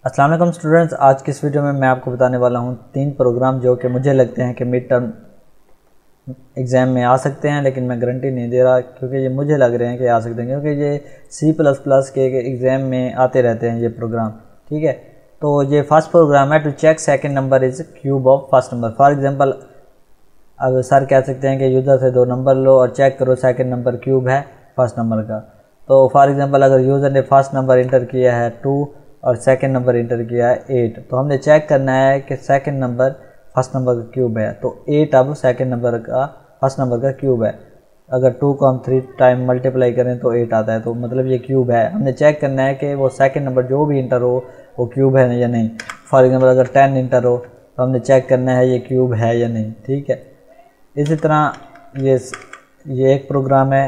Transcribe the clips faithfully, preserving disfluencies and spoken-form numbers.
अस्सलाम वालेकुम स्टूडेंट्स, आज की इस वीडियो में मैं आपको बताने वाला हूं तीन प्रोग्राम जो कि मुझे लगते हैं कि मिड टर्म एग्ज़ाम में आ सकते हैं, लेकिन मैं गारंटी नहीं दे रहा क्योंकि ये मुझे लग रहे हैं कि आ सकते हैं क्योंकि ये सी प्लस प्लस के एग्ज़ाम में आते रहते हैं ये प्रोग्राम। ठीक है, तो ये फर्स्ट प्रोग्राम है to check second number is cube of first number. For example अब सर कह सकते हैं कि यूज़र से दो नंबर लो और चेक करो सेकंड नंबर क्यूब है फर्स्ट नंबर का। तो फॉर एग्जांपल अगर यूज़र ने फर्स्ट नंबर इंटर किया है टू और सेकंड नंबर इंटर किया है एट, तो हमने चेक करना है कि सेकंड नंबर फर्स्ट नंबर का क्यूब है। तो एट अब सेकंड नंबर का फर्स्ट नंबर का क्यूब है। अगर टू को हम थ्री टाइम मल्टीप्लाई करें तो एट आता है, तो मतलब ये क्यूब है। हमने चेक करना है कि वो सेकंड नंबर जो भी इंटर हो वो क्यूब है या नहीं। फॉर एग्जांपल अगर टेन इंटर हो तो हमने चेक करना है ये क्यूब है या नहीं। ठीक है, इसी तरह ये ये एक प्रोग्राम है,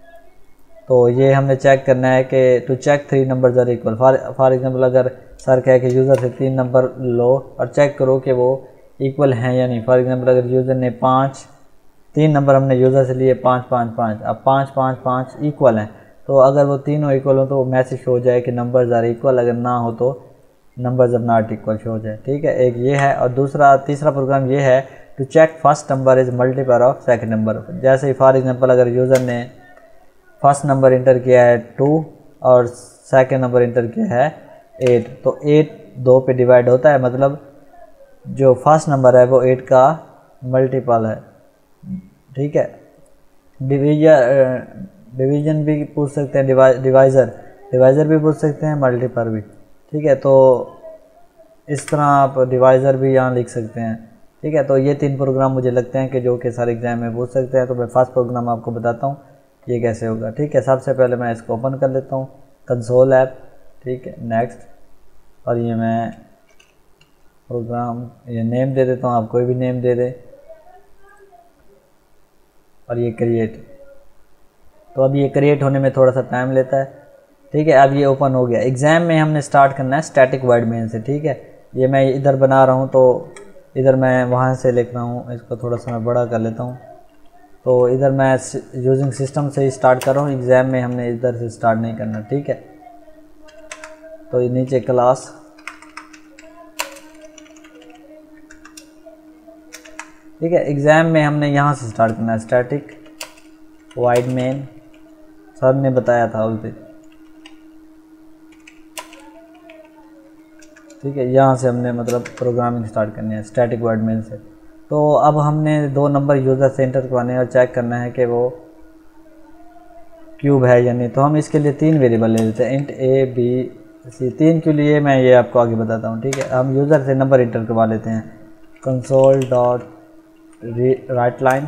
तो ये हमने चेक करना है कि to check three numbers are equal. For for example अगर सर कहे कि यूज़र से तीन नंबर लो और चेक करो कि वो इक्वल हैं या नहीं। फॉर एग्जांपल अगर यूज़र ने पाँच तीन नंबर हमने यूज़र से लिए पाँच पाँच पाँच, अब पाँच पाँच पाँच इक्वल हैं, तो अगर वो तीनों इक्वल हो तो मैसेज हो जाए कि नंबर्स आर इक्वल, अगर ना हो तो नंबर्स आर नॉट इक्वल हो जाए। ठीक है, एक ये है। और दूसरा तीसरा प्रोग्राम ये है to check first number is multiple of second number. जैसे फॉर एग्जांपल अगर यूज़र ने फर्स्ट नंबर इंटर किया है टू और सेकंड नंबर इंटर किया है एट, तो एट दो पे डिवाइड होता है, मतलब जो फर्स्ट नंबर है वो एट का मल्टीपल है। ठीक है, डिवीजन डिवीजन भी पूछ सकते हैं, डिवाइ डिवाइज़र डिवाइज़र भी पूछ सकते हैं, मल्टीपल भी। ठीक है, तो इस तरह आप डिवाइज़र भी यहाँ लिख सकते हैं। ठीक है, तो ये तीन प्रोग्राम मुझे लगते हैं कि जो कि सारे एग्ज़ाम में पूछ सकते हैं। तो मैं फर्स्ट प्रोग्राम आपको बताता हूँ ये कैसे होगा। ठीक है, सबसे पहले मैं इसको ओपन कर लेता हूँ, कंसोल ऐप। ठीक है, नेक्स्ट, और ये मैं प्रोग्राम ये नेम दे देता हूँ, आप कोई भी नेम दे दें, और ये क्रिएट। तो अब ये क्रिएट होने में थोड़ा सा टाइम लेता है। ठीक है, अब ये ओपन हो गया। एग्ज़ाम में हमने स्टार्ट करना है स्टैटिक वर्ड मेन से। ठीक है, ये मैं इधर बना रहा हूँ तो इधर मैं वहाँ से लिख रहा हूँ, इसको थोड़ा सा मैं बड़ा कर लेता हूँ। तो इधर मैं यूजिंग सिस्टम से ही स्टार्ट कर रहा हूँ, एग्ज़ाम में हमने इधर से स्टार्ट नहीं करना। ठीक है, तो ये नीचे क्लास, ठीक है, एग्ज़ाम में हमने यहाँ से स्टार्ट करना है स्टैटिक वाइड मेन, सर ने बताया था उस दिन। ठीक है, यहाँ से हमने मतलब प्रोग्रामिंग स्टार्ट करनी है स्टैटिक वर्ड मेन से। तो अब हमने दो नंबर यूज़र से एंटर करवाने हैं और चेक करना है कि वो क्यूब है या नहीं। तो हम इसके लिए तीन वेरिएबल ले लेते हैं, इंट ए बी सी। तीन के लिए मैं ये आपको आगे बताता हूँ। ठीक है, हम यूज़र से नंबर इंटर करवा लेते हैं, console dot write line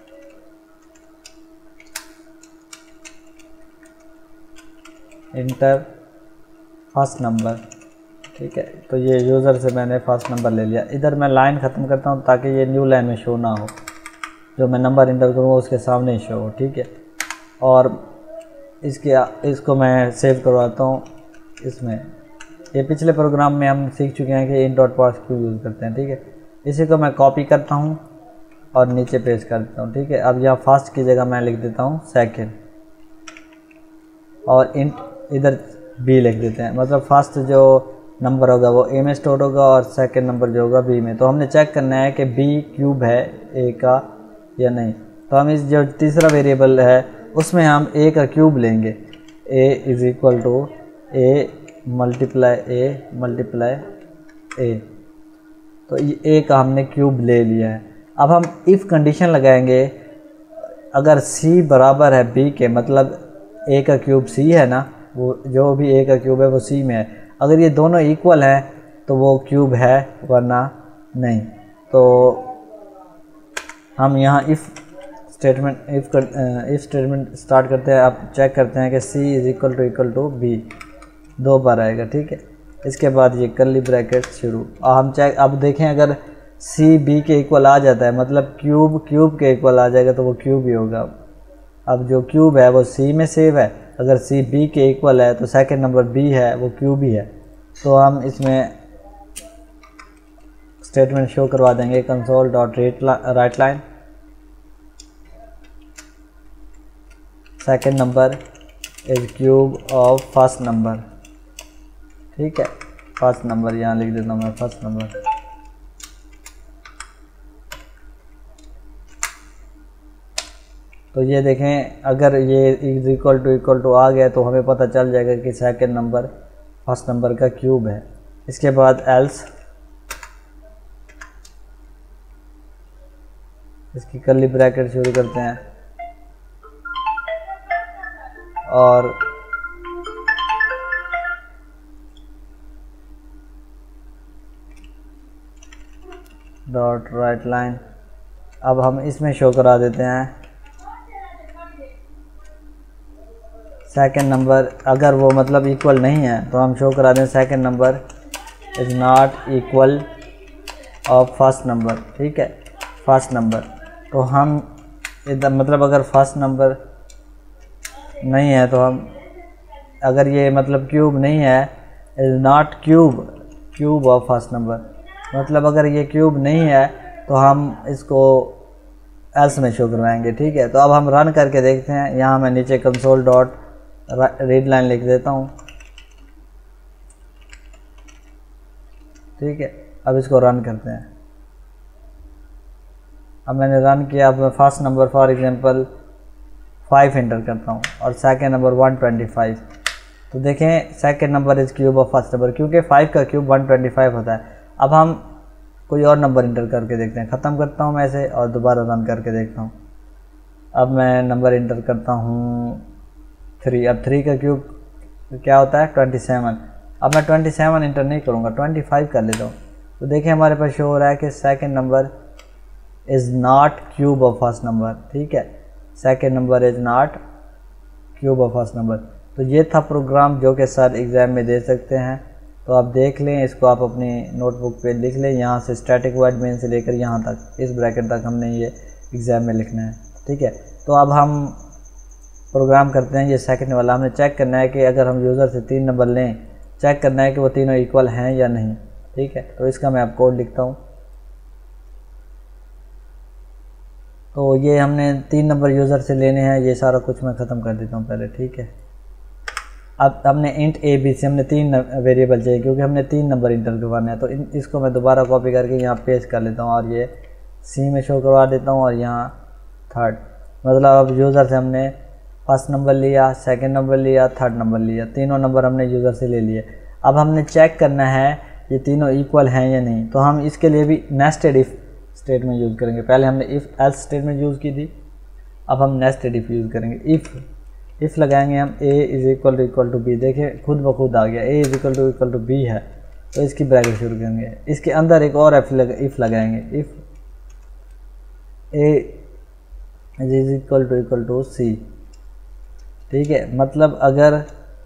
enter first number. ठीक है, तो ये यूज़र से मैंने फर्स्ट नंबर ले लिया। इधर मैं लाइन ख़त्म करता हूँ ताकि ये न्यू लाइन में शो ना हो, जो मैं नंबर इंटर करूँगा उसके सामने ही शो हो। ठीक है, और इसके इसको मैं सेव करवाता हूँ इसमें। ये पिछले प्रोग्राम में हम सीख चुके हैं कि इन डॉट पार्स क्यों यूज़ करते हैं। ठीक है, इसी को मैं कॉपी करता हूँ और नीचे पेस्ट कर देता हूँ। ठीक है, अब यहाँ फर्स्ट की जगह मैं लिख देता हूँ सेकेंड, और इंट इधर बी लिख देते हैं, मतलब फर्स्ट जो नंबर होगा वो ए में स्टोर होगा और सेकंड नंबर जो होगा बी में। तो हमने चेक करना है कि बी क्यूब है ए का या नहीं। तो हम इस जो तीसरा वेरिएबल है उसमें हम ए का क्यूब लेंगे, A is equal to A multiply A multiply A. तो ये ए का हमने क्यूब ले लिया है। अब हम इफ़ कंडीशन लगाएंगे, अगर सी बराबर है बी के, मतलब ए का क्यूब सी है ना, वो जो भी ए का क्यूब है वो सी में है। अगर ये दोनों इक्वल हैं तो वो क्यूब है, वरना नहीं। तो हम यहाँ if statement if if statement start करते हैं। आप चेक करते हैं कि C is equal to equal to B दो बार आएगा। ठीक है, इसके बाद ये कर्ली ब्रैकेट शुरू। और हम चेक अब देखें, अगर सी बी के इक्वल आ जाता है, मतलब क्यूब क्यूब के इक्वल आ जाएगा, तो वो क्यूब ही होगा। अब जो क्यूब है वो सी में सेव है, अगर सी बी के इक्वल है तो सेकंड नंबर बी है वो क्यूब ही है। तो हम इसमें स्टेटमेंट शो करवा देंगे, console dot write line second number is cube of first number. ठीक है, फर्स्ट नंबर, यहाँ लिख देता हूँ मैं फर्स्ट नंबर। तो ये देखें, अगर ये is equal to equal to आ गया तो हमें पता चल जाएगा कि सेकंड नंबर फर्स्ट नंबर का क्यूब है। इसके बाद एल्स, इसकी कर्ली ब्रैकेट शुरू करते हैं और डॉट राइट लाइन। अब हम इसमें शो करा देते हैं सेकंड नंबर, अगर वो मतलब इक्वल नहीं है तो हम शो करा दें second number is not equal of first number. ठीक है, फर्स्ट नंबर। तो हम इधर मतलब अगर फर्स्ट नंबर नहीं है तो हम, अगर ये मतलब क्यूब नहीं है, is not cube cube of first number, मतलब अगर ये क्यूब नहीं है तो हम इसको एल्स में शो करवाएंगे। ठीक है, तो अब हम रन करके देखते हैं। यहाँ मैं नीचे कंसोल डॉट रीड लाइन लिख देता हूँ। ठीक है, अब इसको रन करते हैं। अब मैंने रन किया। अब मैं first number for example five enter करता हूँ और second number one twenty five. तो देखें second number is cube of first number, क्योंकि फाइव का क्यूब वन ट्वेंटी फाइव होता है। अब हम कोई और नंबर इंटर करके देखते हैं। ख़त्म करता हूँ मैं इसे और दोबारा रन करके देखता हूँ। अब मैं नंबर इंटर करता हूँ थ्री। अब थ्री का क्यूब क्या होता है, ट्वेंटी सेवन। अब मैं ट्वेंटी सेवन इंटर नहीं करूँगा, ट्वेंटी फाइव कर लेता हूँ। तो देखिए हमारे पास शो हो रहा है कि second number is not cube of first number. ठीक है, second number is not cube of first number. तो ये था प्रोग्राम जो कि सर एग्ज़ाम में दे सकते हैं। तो आप देख लें, इसको आप अपनी नोटबुक पे लिख लें। यहाँ से स्टैटिक वॉइड मेन से लेकर यहाँ तक, इस ब्रैकेट तक हमने ये एग्ज़ाम में लिखना है। ठीक है, तो अब हम प्रोग्राम करते हैं। ये सेकंड वाला हमने चेक करना है कि अगर हम यूज़र से तीन नंबर लें, चेक करना है कि वो तीनों इक्वल हैं या नहीं। ठीक है, तो इसका मैं आप कोड लिखता हूँ। तो ये हमने तीन नंबर यूज़र से लेने हैं, ये सारा कुछ मैं ख़त्म कर देता हूँ पहले। ठीक है, अब हमने इंट ए बी से हमने तीन वेरिएबल चाहिए क्योंकि हमने तीन नंबर इंटर करवाने हैं। तो इन इसको मैं दोबारा कॉपी करके यहाँ पेस्ट कर लेता हूँ और ये सी में शो करवा देता हूँ और यहाँ थर्ड, मतलब अब यूज़र से हमने फर्स्ट नंबर लिया, सेकंड नंबर लिया, थर्ड नंबर लिया, तीनों नंबर हमने यूज़र से ले लिए। अब हमने चेक करना है ये तीनों इक्वल हैं या नहीं। तो हम इसके लिए भी नेस्टेड इफ़ स्टेटमेंट यूज़ करेंगे। पहले हमने इफ़ एल्स स्टेटमेंट यूज़ की थी, अब हम नेस्टेड इफ़ यूज़ करेंगे। इफ़ इफ़ लगाएंगे हम A is equal to equal to B. देखिए खुद ब खुद आ गया, A is equal to equal to B है, तो इसकी ब्रैकेट शुरू करेंगे। इसके अंदर एक और एफ लग, इफ़ लगाएंगे। If A is equal to equal to C. ठीक है, मतलब अगर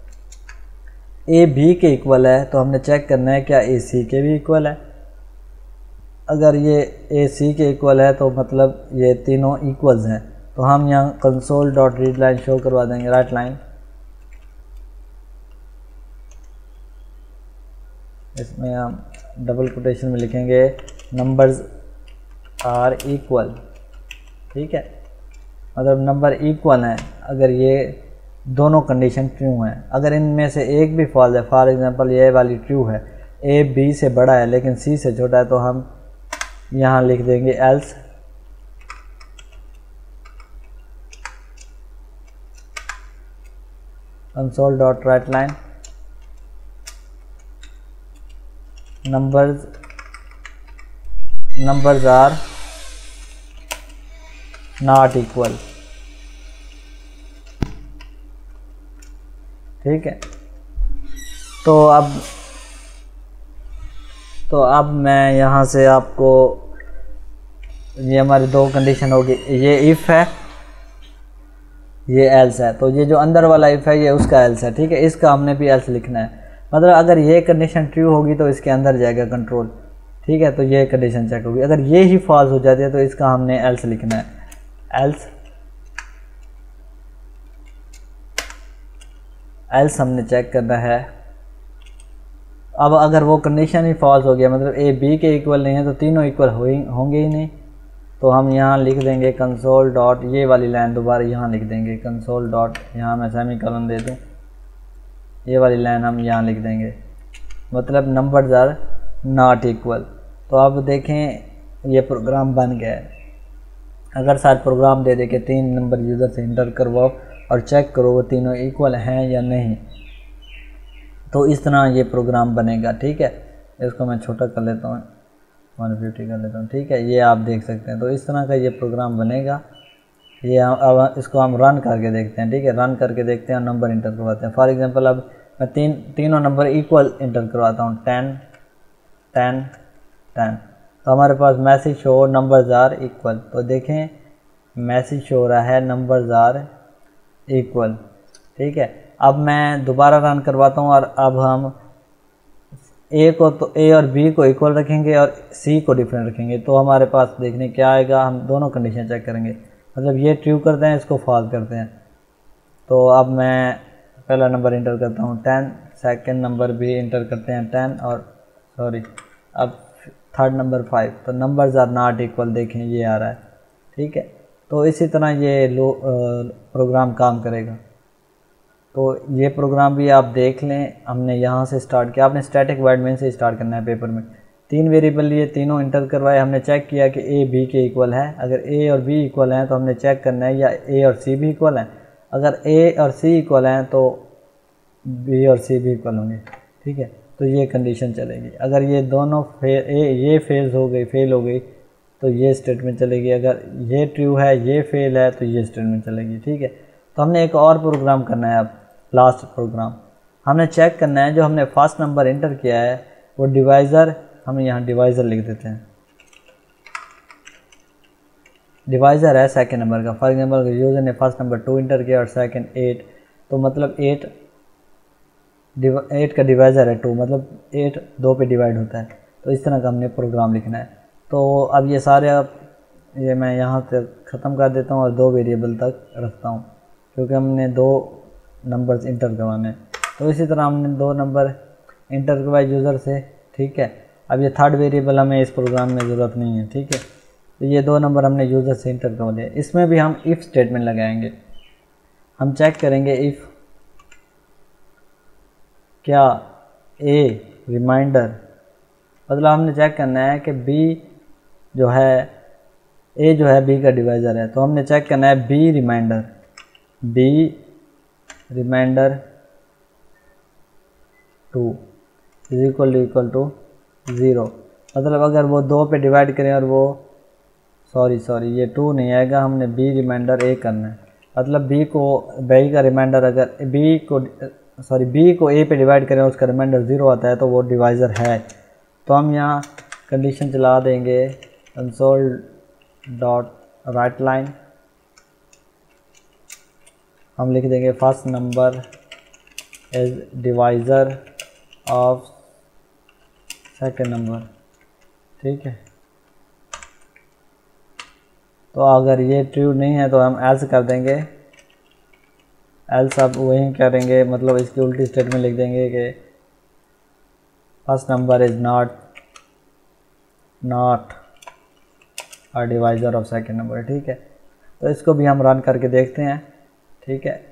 ए बी के इक्वल है तो हमने चेक करना है क्या ए सी के भी इक्वल है। अगर ये ए सी के इक्वल है तो मतलब ये तीनों इक्वल्स हैं। तो हम यहाँ console dot read line show करवा देंगे, राइट लाइन। इसमें हम डबल कोटेशन में लिखेंगे नंबर्स आर इक्वल। ठीक है, मतलब नंबर इक्वल हैं अगर ये दोनों कंडीशन ट्रू हैं। अगर इनमें से एक भी फॉल्स है, फॉर एग्जांपल ये वाली ट्रू है, ए बी से बड़ा है लेकिन सी से छोटा है, तो हम यहाँ लिख देंगे else console dot write line numbers numbers are not equal. ठीक है, तो अब तो अब मैं यहाँ से आपको, ये हमारी दो कंडीशन होगी, ये इफ़ है, ये एल्स है। तो ये जो अंदर वाला इफ़ है ये उसका एल्स है। ठीक है, इसका हमने भी एल्स लिखना है। मतलब अगर ये कंडीशन ट्रू होगी तो इसके अंदर जाएगा कंट्रोल। ठीक है, तो ये कंडीशन चेक होगी। अगर ये ही फॉल्स हो जाती है तो इसका हमने एल्स लिखना है। एल्स एल्स हमने चेक करना है। अब अगर वो कंडीशन ही फॉल्स हो गया, मतलब ए बी के इक्वल नहीं है, तो तीनों इक्वल होंगे ही नहीं। तो हम यहाँ लिख देंगे कंसोल डॉट, ये वाली लाइन दोबारा यहाँ लिख देंगे कंसोल डॉट, यहाँ मैं सेमी कॉलन दे दूँ, ये वाली लाइन हम यहाँ लिख देंगे मतलब नंबर्स आर नॉट इक्वल। तो अब देखें ये प्रोग्राम बन गया है। अगर सारे प्रोग्राम दे दे के तीन नंबर यूज़र से इंटर करवाओ और चेक करो वो तीनों इक्वल हैं या नहीं, तो इस तरह ये प्रोग्राम बनेगा। ठीक है, इसको मैं छोटा कर लेता हूँ, वन फिफ्टी कर लेता हूँ। ठीक है, ये आप देख सकते हैं। तो इस तरह का ये प्रोग्राम बनेगा। ये अब इसको हम रन करके देखते हैं। ठीक है, रन करके देखते हैं, नंबर इंटर करवाते हैं। फॉर एग्जांपल अब मैं तीन तीनों नंबर इक्वल इंटर करवाता हूँ, टेन टेन टेन। तो हमारे पास message show numbers are equal. तो देखें मैसेज शो हो रहा है नंबर्स आर इक्वल। ठीक है, अब मैं दोबारा रन करवाता हूँ और अब हम ए को तो ए और बी को इक्वल रखेंगे और सी को डिफरेंट रखेंगे। तो हमारे पास देखने क्या आएगा, हम दोनों कंडीशन चेक करेंगे। मतलब ये ट्रू करते हैं, इसको फॉल्स करते हैं। तो अब मैं पहला नंबर इंटर करता हूँ टेन, सेकंड नंबर भी इंटर करते हैं टेन, और सॉरी अब थर्ड नंबर फाइव। तो नंबर्स आर नॉट इक्वल, देखें ये आ रहा है। ठीक है, तो इसी तरह ये लो प्रोग्राम काम करेगा। तो ये प्रोग्राम भी आप देख लें, हमने यहाँ से स्टार्ट किया। आपने स्टैटिक वॉइड मेन से स्टार्ट करना है पेपर में। तीन वेरिएबल लिए, तीनों इंटर करवाए, हमने चेक किया कि ए बी के इक्वल है। अगर ए और बी इक्वल हैं तो हमने चेक करना है या ए और सी भी इक्वल हैं। अगर ए और सी इक्वल हैं तो बी और सी भी इक्वल होंगे। ठीक है, तो ये कंडीशन चलेगी। अगर ये दोनों फेल, ए ये फेल हो गई फेल हो गई तो ये स्टेटमेंट चलेगी। अगर ये ट्रू है ये फेल है तो ये स्टेटमेंट चलेगी। ठीक है, तो हमने एक और प्रोग्राम करना है। अब लास्ट प्रोग्राम हमने चेक करना है, जो हमने फर्स्ट नंबर इंटर किया है वो डिवाइज़र, हम यहाँ डिवाइज़र लिख देते हैं। डिवाइज़र है सेकंड नंबर का। फॉर एग्जांपल यूज़र ने फर्स्ट नंबर टू इंटर किया और सेकंड एट, तो मतलब एट एट का डिवाइज़र है टू, मतलब एट दो पे डिवाइड होता है। तो इस तरह का हमने प्रोग्राम लिखना है। तो अब ये सारे अब ये मैं यहाँ तक ख़त्म कर देता हूँ और दो वेरिएबल तक रखता हूँ, क्योंकि हमने दो नंबर्स इंटर करवाने। तो इसी तरह हमने दो नंबर इंटर करवाए यूज़र से। ठीक है, अब ये थर्ड वेरिएबल हमें इस प्रोग्राम में ज़रूरत नहीं है। ठीक है, तो ये दो नंबर हमने यूज़र से इंटर करवा दिए। इसमें भी हम इफ़ स्टेटमेंट लगाएंगे। हम चेक करेंगे इफ़ क्या ए रिमाइंडर, मतलब हमने चेक करना है कि बी जो है ए जो है बी का डिवाइज़र है। तो हमने चेक करना है B remainder, B remainder two is equal to equal to zero. मतलब अगर वो दो पे डिवाइड करें और वो सॉरी सॉरी ये टू नहीं आएगा, हमने बी रिमाइंडर ए करना है। मतलब बी को बी का रिमाइंडर अगर बी को सॉरी बी को ए पे डिवाइड करें और उसका रिमाइंडर ज़ीरो आता है तो वो डिवाइज़र है। तो हम यहाँ कंडीशन चला देंगे कंसोल डॉट राइट लाइन, हम लिख देंगे first number is divisor of second number. ठीक है, तो अगर ये ट्रू नहीं है तो हम एल्स कर देंगे। एल्स अब वही करेंगे, मतलब इसकी उल्टी स्टेटमेंट लिख देंगे कि first number is not not a divisor of second number. ठीक है, तो इसको भी हम रन करके देखते हैं। ठीक है,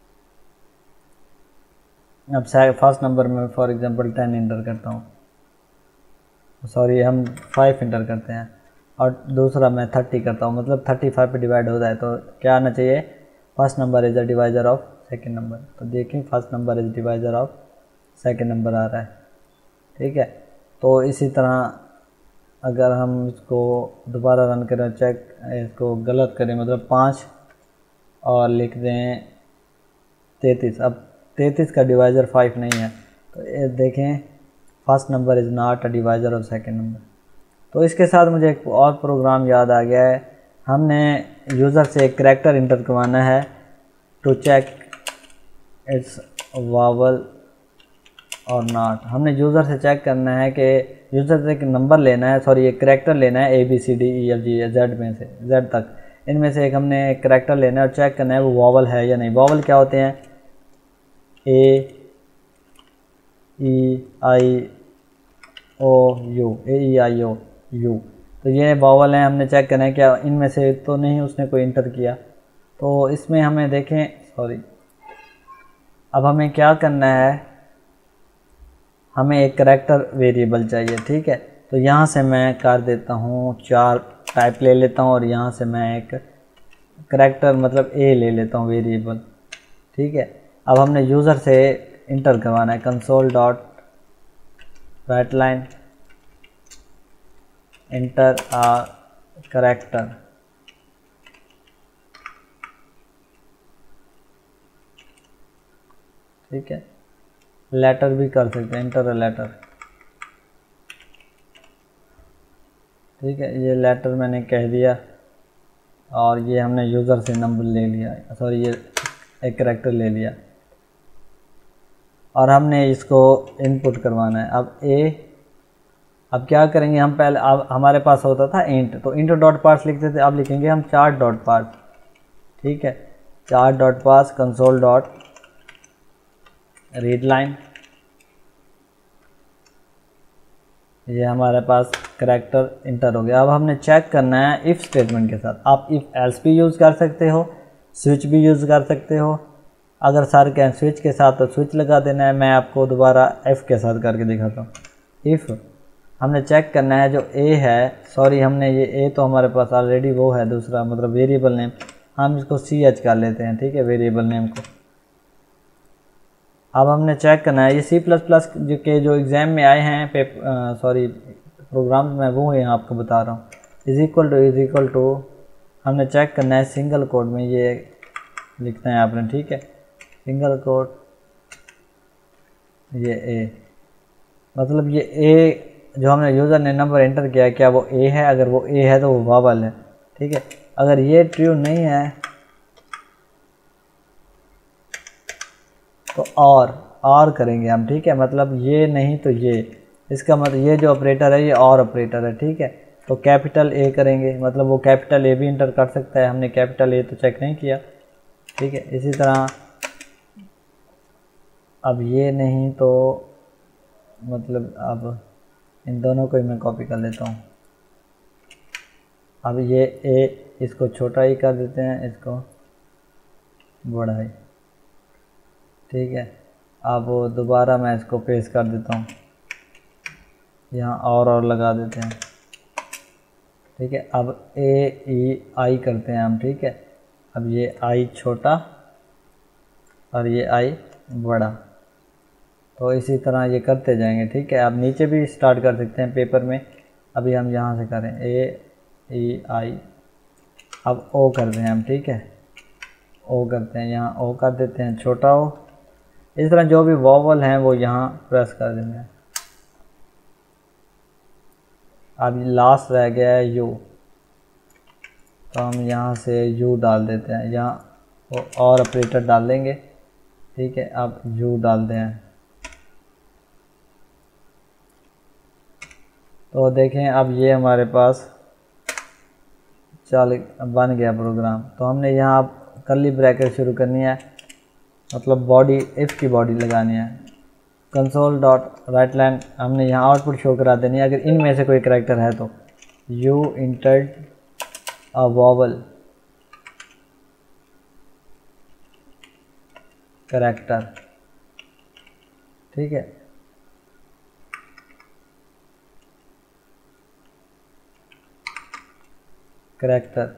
अब फर्स्ट नंबर में फॉर एग्जांपल टेन इंटर करता हूँ, सॉरी हम फाइव इंटर करते हैं, और दूसरा मैं थर्टी करता हूँ, मतलब थर्टी फाइव पे डिवाइड हो जाए। तो क्या आना चाहिए, first number is a divisor of second number. तो देखिए first number is divisor of second number आ रहा है। ठीक है, तो इसी तरह अगर हम इसको दोबारा रन करें, चेक इसको गलत करें, मतलब पाँच और लिख दें तैंतीस। अब तैंतीस का डिवाइज़र फाइव नहीं है, तो ये देखें first number is not a divisor of second number. तो इसके साथ मुझे एक और प्रोग्राम याद आ गया है। हमने यूज़र से एक करैक्टर इंटर करवाना है टू चेक इट्स वावल और नॉट। हमने यूज़र से चेक करना है कि यूज़र से एक नंबर लेना है, सॉरी एक करैक्टर लेना है A B C D E F G Z में से जेड तक, इनमें से एक हमने एक करैक्टर लेना है और चेक करना है वो वावल है या नहीं। वावल क्या होते हैं, ए ई आई ओ you, A E I O you. तो ये वावल हैं, हमने चेक करना है क्या इनमें से तो नहीं उसने कोई इंटर किया। तो इसमें हमें देखें, सॉरी अब हमें क्या करना है, हमें एक करैक्टर वेरिएबल चाहिए, ठीक है। तो यहाँ से मैं कर देता हूँ चार टाइप ले लेता हूँ और यहाँ से मैं एक करैक्टर मतलब ए ले लेता हूँ वेरिएबल, ठीक है। अब हमने यूज़र से इंटर करवाना है console dot write line enter a character, ठीक है। लेटर भी कर सकते हैं, इंटर अ लेटर, ठीक है। ये लेटर मैंने कह दिया और ये हमने यूज़र से नंबर ले लिया, सॉरी ये एक करैक्टर ले लिया और हमने इसको इनपुट करवाना है। अब ए, अब क्या करेंगे हम पहले, अब हमारे पास होता था इंट, तो इंट डॉट पार्स लिखते थे, अब लिखेंगे हम चार डॉट पार्स, ठीक है। Char dot parse console dot read line, ये हमारे पास करैक्टर इंटर हो गया। अब हमने चेक करना है इफ़ स्टेटमेंट के साथ। आप इफ़ एल्स भी यूज़ कर सकते हो, स्विच भी यूज़ कर सकते हो। अगर सर कहें स्विच के साथ तो स्विच लगा देना है, मैं आपको दोबारा एफ़ के साथ करके दिखाता हूँ। इफ़ हमने चेक करना है जो ए है, सॉरी हमने ये ए तो हमारे पास ऑलरेडी वो है दूसरा मतलब वेरिएबल नेम, हम इसको सी एच कर लेते हैं, ठीक है, वेरिएबल नेम को। अब हमने चेक करना है ये सी प्लस प्लस जो के जो एग्ज़ाम में आए हैं पेप सॉरी प्रोग्राम में, वो यहाँ आपको बता रहा हूँ। Is equal to is equal to हमने चेक करना है सिंगल कोड में, ये लिखना है आपने, ठीक है। सिंगल कोड ये ए, मतलब ये ए जो हमने यूज़र ने नंबर एंटर किया है क्या वो ए है, अगर वो ए है तो वो वावल है, ठीक है। अगर ये ट्रू नहीं है तो और और करेंगे हम, ठीक है। मतलब ये नहीं तो ये, इसका मतलब ये जो ऑपरेटर है ये और ऑपरेटर है, ठीक है। तो कैपिटल ए करेंगे, मतलब वो कैपिटल ए भी इंटर कर सकता है, हमने कैपिटल ए तो चेक नहीं किया, ठीक है। इसी तरह अब ये नहीं तो मतलब अब इन दोनों को ही मैं कॉपी कर लेता हूँ। अब ये ए इसको छोटा ही कर देते हैं, इसको बड़ा ही, ठीक है। अब दोबारा मैं इसको पेस्ट कर देता हूँ, यहाँ और और लगा देते हैं, ठीक है। अब ए ई आई करते हैं हम, ठीक है। अब ये आई छोटा और ये आई बड़ा, तो इसी तरह ये करते जाएंगे, ठीक है। आप नीचे भी स्टार्ट कर सकते हैं पेपर में, अभी हम यहाँ से करें ए ई आई, अब ओ करते हैं हम, ठीक है। ओ करते हैं, यहाँ ओ कर देते हैं छोटा ओ, इस तरह जो भी वॉवल हैं वो यहाँ प्रेस कर देंगे। अब लास्ट रह गया है यू, तो हम यहाँ से यू डाल देते हैं, यहाँ और ऑपरेटर डाल देंगे, ठीक है। अब यू डालते हैं, तो देखें अब ये हमारे पास चल बन गया प्रोग्राम। तो हमने यहाँ कर्ली ब्रैकेट शुरू करनी है, मतलब बॉडी इफ़ की बॉडी लगानी है। कंसोल डॉट राइट लाइन हमने यहाँ आउटपुट शो करा देनी है, अगर इनमें से कोई करैक्टर है तो you entered a vowel character, ठीक है। करैक्टर,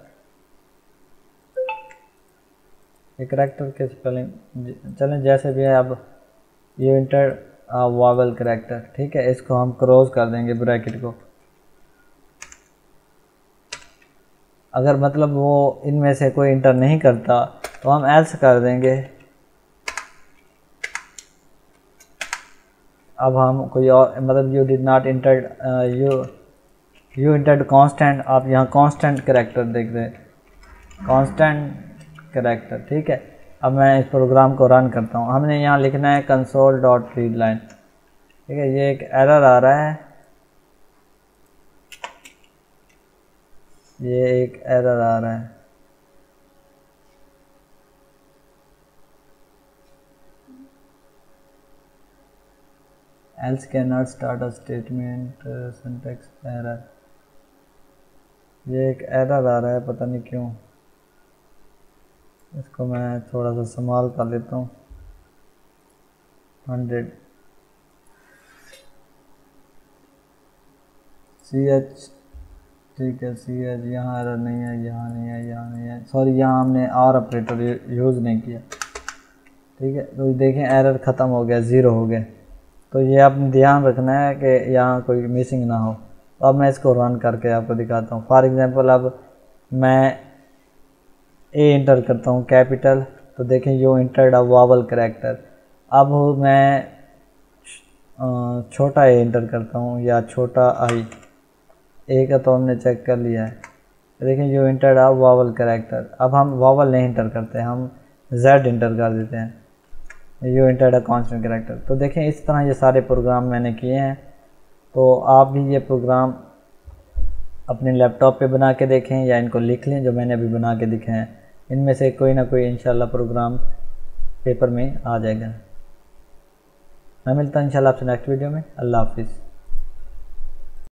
ये करैक्टर के स्पेलिंग चलें जैसे भी है। अब यू इंटर वॉवल करैक्टर, ठीक है। इसको हम क्रॉस कर देंगे ब्रैकेट को, अगर मतलब वो इनमें से कोई इंटर नहीं करता तो हम एल्स कर देंगे। अब हम कोई और मतलब you did not enter you you entered constant, आप यहाँ कांस्टेंट करैक्टर देख रहे हैं, कांस्टेंट करैक्टर, ठीक है। अब मैं इस प्रोग्राम को रन करता हूँ, हमने यहाँ लिखना है कंसोल डॉट रीड लाइन, ठीक है। ये एक एरर आ रहा है, ये एक एरर आ रहा है, else cannot start a statement uh, syntax error, ये एक एरर आ रहा है, पता नहीं क्यों। इसको मैं थोड़ा सा संभाल कर लेता हूँ। हंड्रेड सी एच, ठीक है सी एच, यहाँ एरर नहीं है, यहाँ नहीं है, यहाँ नहीं है, सॉरी यहाँ हमने आर ऑपरेटर यूज़ नहीं किया, ठीक है। तो देखें एरर ख़त्म हो गया, ज़ीरो हो गया। तो ये आपने ध्यान रखना है कि यहाँ कोई मिसिंग ना हो। तो अब मैं इसको रन करके आपको दिखाता हूँ। फॉर एग्ज़ाम्पल अब मैं ए इंटर करता हूँ कैपिटल, तो देखें you entered a vowel character. अब मैं छोटा ए इंटर करता हूँ या छोटा आई, ए का तो हमने चेक कर लिया है। देखें you entered a vowel character. अब हम वावल नहीं इंटर करते, हम जेड इंटर कर देते हैं, you entered a constant character. तो देखें इस तरह ये सारे प्रोग्राम मैंने किए हैं। तो आप भी ये प्रोग्राम अपने लैपटॉप पे बना के देखें या इनको लिख लें जो मैंने अभी बना के दिखे हैं। इनमें से कोई ना कोई इंशाल्लाह प्रोग्राम पेपर में आ जाएगा। मैं मिलता हूँ इंशाल्लाह आपसे नेक्स्ट वीडियो में। अल्लाह हाफिज़।